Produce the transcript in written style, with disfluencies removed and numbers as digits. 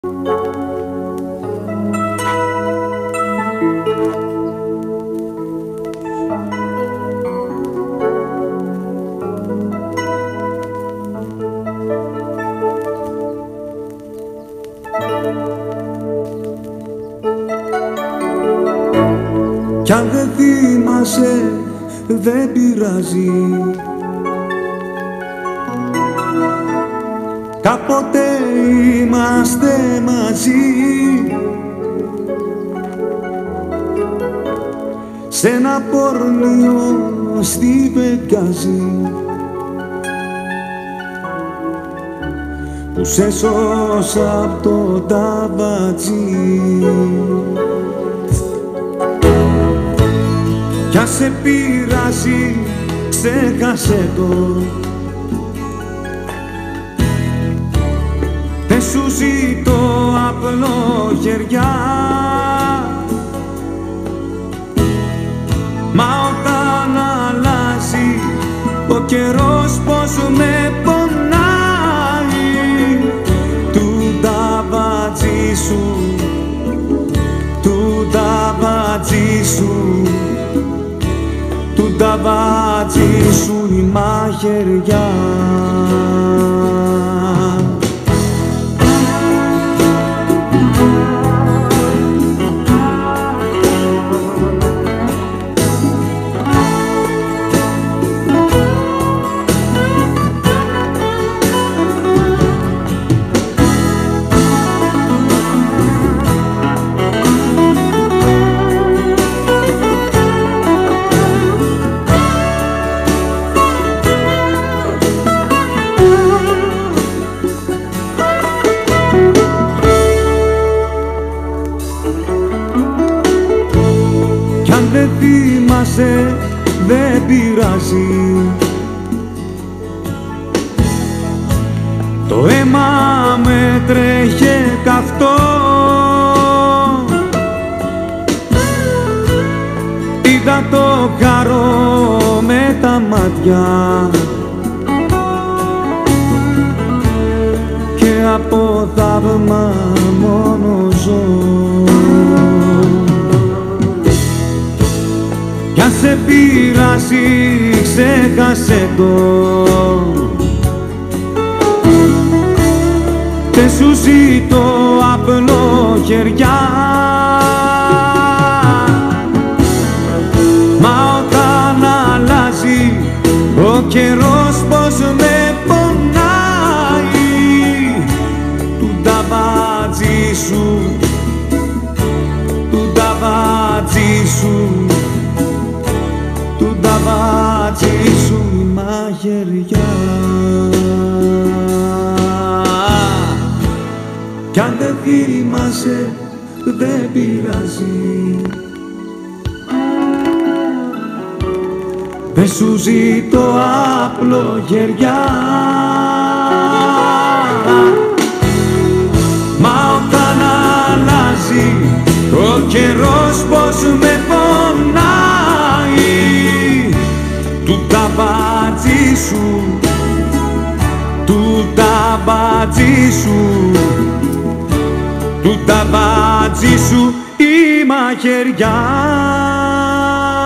Κι αν δεν θυμάσαι δεν πειράζει, κάποτε είμαστε μαζί σ' ένα πορνείο στη Βεγγάζη που σε σώσα απ' το ταβατζί. Κι αν σε πειράζει ξέχασε το, δεν σου ζητώ απλοχεριά, μα όταν αλλάζει ο καιρός πως με πονάει, του ταβατζί σου, του ταβατζί σου, του ταβατζί σου η μαχαιριά. Δεν θυμάσαι, δεν πειράζει, το αίμα με τρέχε καυτό, είδα το χαρό με τα μάτια και από θαύμα μόνο ζω. Κι αν σε πειράσει ξέχασε το, δεν σου ζητώ απλοχεριά, μα όταν αλλάζει ο καιρός πως με πονάει, του ταβατζί σου, του ταβατζί σου, του ταβατζί σου η μαχαιριά. Κι αν δεν θυμάσαι δεν πειράζει, δεν σου ζητώ απλοχεριά, μα όταν αλλάζει ο καιρός πως με πονάει, του ταβατζί σου, του ταβατζί σου, του ταβατζί σου η μαχαιριά.